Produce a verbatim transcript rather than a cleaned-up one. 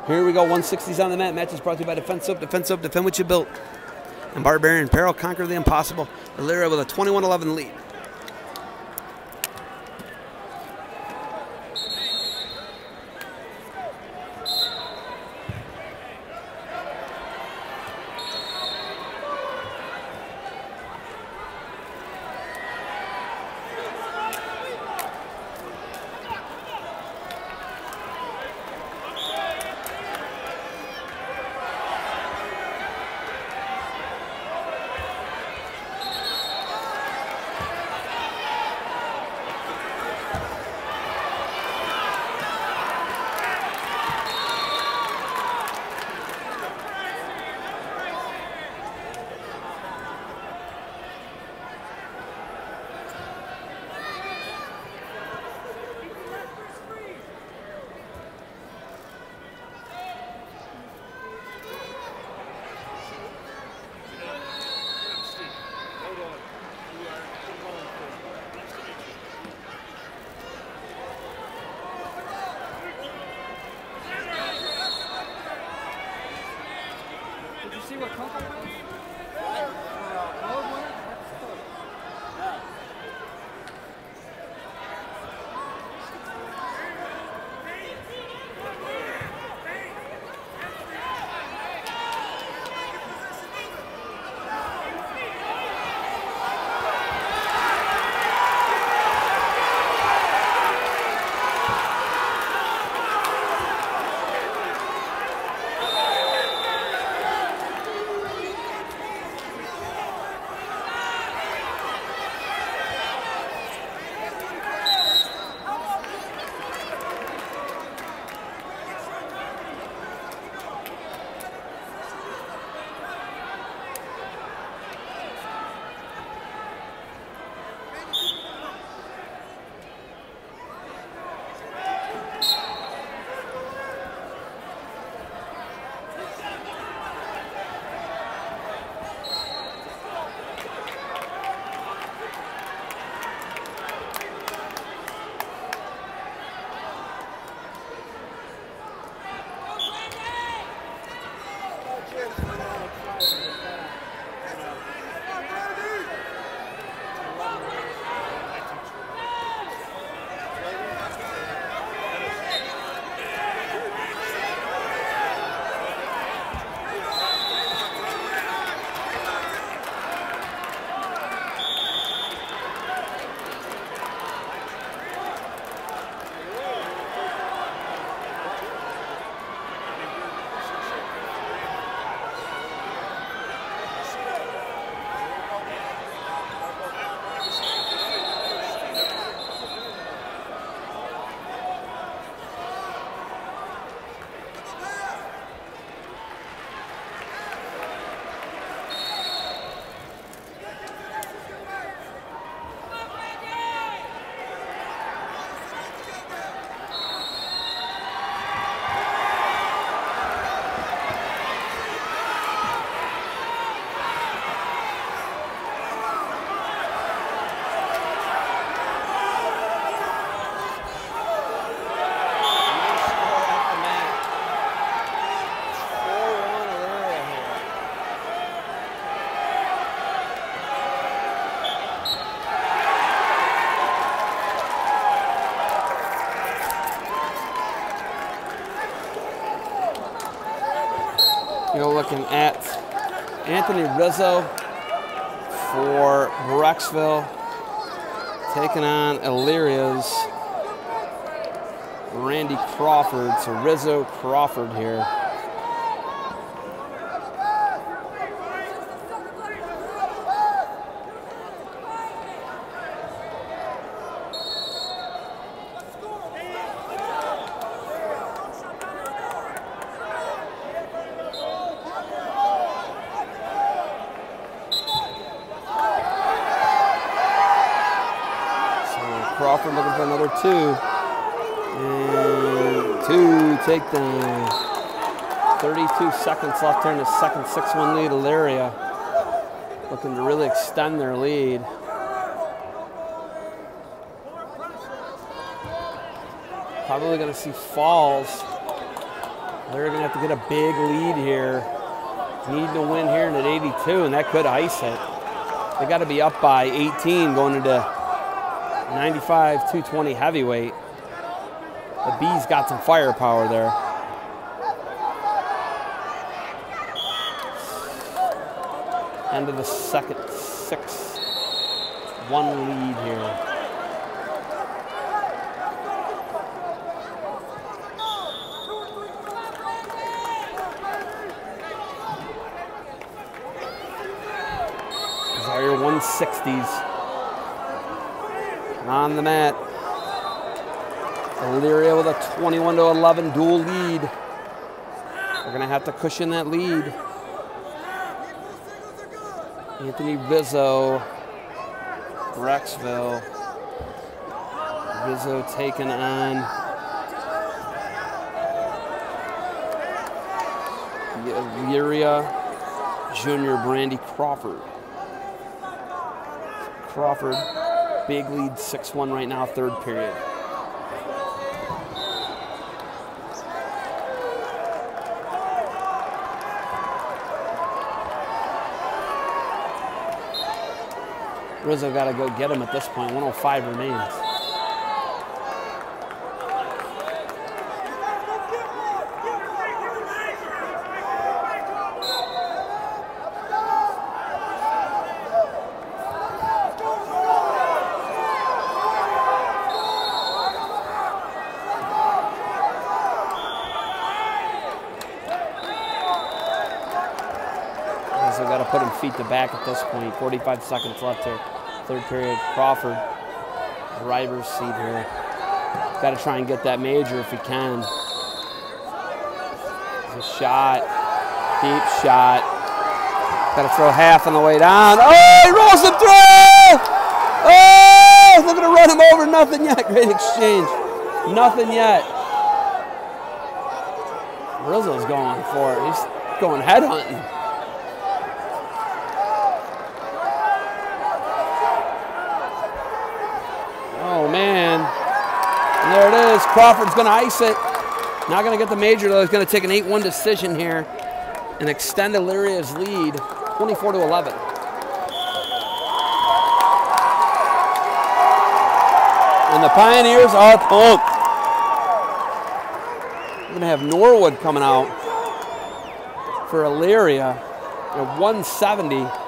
Here we go, one sixties on the mat. Match is brought to you by Defense Soap. Defense Soap, defend what you built. And Barbarian Apparel, conquer the impossible. Elyria with a twenty-one eleven lead. You're looking at Anthony Rizzo for Brecksville taking on Elyria's Randy Crawford. So Rizzo Crawford here. Crawford looking for another two. And two takedown. thirty-two seconds left here in the second, six one lead. Elyria looking to really extend their lead. Probably going to see falls They're going to have to get a big lead here. Need to win here in at eighty-two, and that could ice it. They got to be up by eighteen going into ninety-five two twenty heavyweight. The Bees got some firepower there. End of the second, six one lead here. Desire one sixties on the mat. Elyria with a twenty-one to eleven dual lead. They're going to have to cushion that lead. Anthony Rizzo, Rexville. Rizzo taking on Elyria Junior Brandy Crawford. Crawford, big lead, six one right now, third period. Rizzo got to go get him at this point. one oh five remains. Rizzo got to put him feet to back at this point. forty-five seconds left here. Third period. Crawford, driver's seat here. Got to try and get that major if he can. It's a shot, deep shot. Got to throw half on the way down. Oh, he rolls him through! Oh, they're going to run him over. Nothing yet. Great exchange. Nothing yet. Rizzo's going for it. He's going head hunting. Oh, man. And there it is. Crawford's going to ice it. Not going to get the major, though. He's going to take an eight one decision here and extend Elyria's lead, twenty-four to eleven. And the Pioneers are pumped. We're going to have Norwood coming out for Elyria at one seventy.